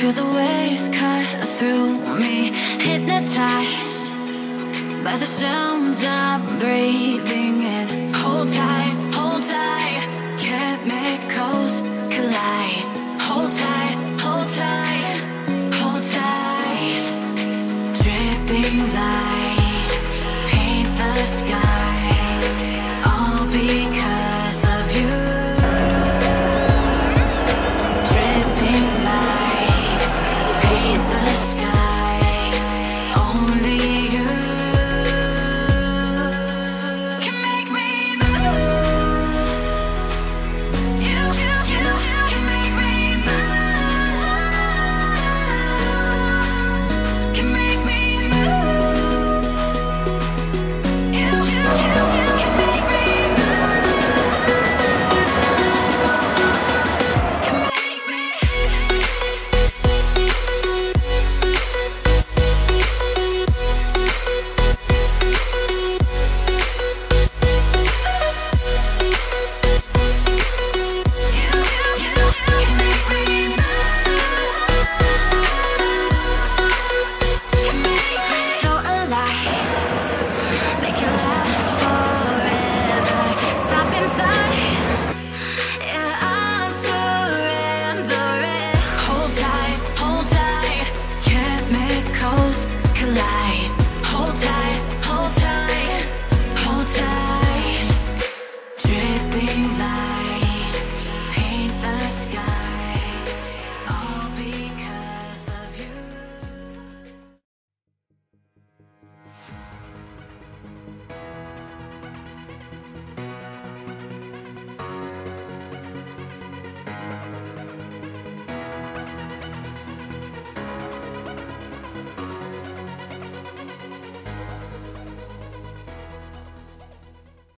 Feel the waves cut through me, hypnotized by the sounds I'm breathing in. Hold tight, hold tight, chemicals collide. Hold tight, hold tight, hold tight. Dripping lights paint the sky.